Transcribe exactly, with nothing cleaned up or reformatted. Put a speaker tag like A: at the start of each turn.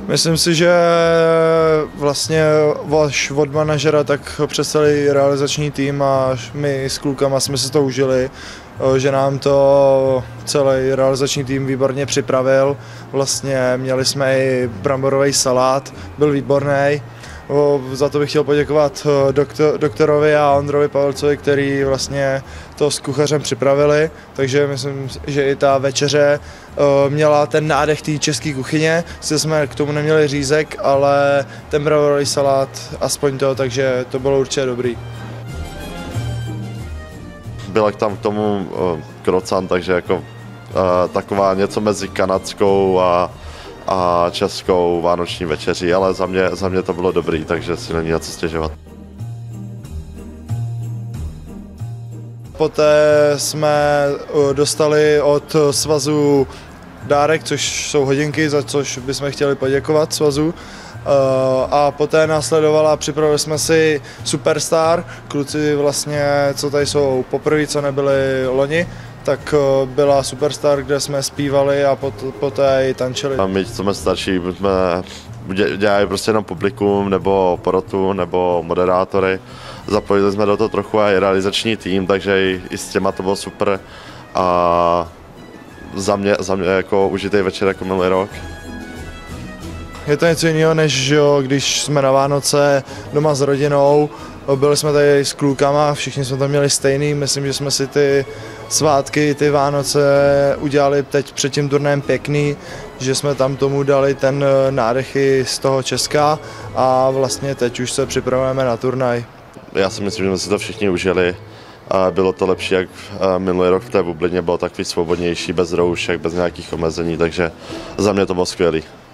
A: Myslím si, že vlastně až od manažera tak přes celý realizační tým a my s klukama jsme si to užili, že nám to celý realizační tým výborně připravil. Vlastně měli jsme i bramborový salát, byl výborný. Za to bych chtěl poděkovat doktor, doktorovi a Ondrovi Pavelcovi, který vlastně to s kuchařem připravili, takže myslím, že i ta večeře měla ten nádech té české kuchyně. Sice jsme k tomu neměli řízek, ale ten bramborový salát aspoň to, takže to bylo určitě dobrý.
B: Byla tam k tomu krocan, takže jako taková něco mezi kanadskou a a českou vánoční večeří, ale za mě, za mě to bylo dobrý, takže si není na co stěžovat.
A: Poté jsme dostali od svazu dárek, což jsou hodinky, za což bychom chtěli poděkovat svazu. A poté následovala, připravili jsme si Superstar, kluci vlastně, co tady jsou poprvé, co nebyli loni, tak byla Superstar, kde jsme zpívali a pot, poté i tančili.
B: A my, co jsme starší, jsme dělali prostě jenom publikum, nebo porotu, nebo moderátory. Zapojili jsme do toho trochu i realizační tým, takže i, i s těma to bylo super. A za mě, za mě jako užitý večer jako minulý rok.
A: Je to něco jiného, než jo, když jsme na Vánoce doma s rodinou, byli jsme tady s klukama, všichni jsme tam měli stejný, myslím, že jsme si ty svátky, ty Vánoce udělali teď před tím turnajem pěkný, že jsme tam tomu dali ten nádech i z toho Česka a vlastně teď už se připravujeme na turnaj.
B: Já si myslím, že jsme si to všichni užili. Bylo to lepší, jak minulý rok v té bublině, bylo takový svobodnější, bez roušek, bez nějakých omezení, takže za mě to bylo skvělý.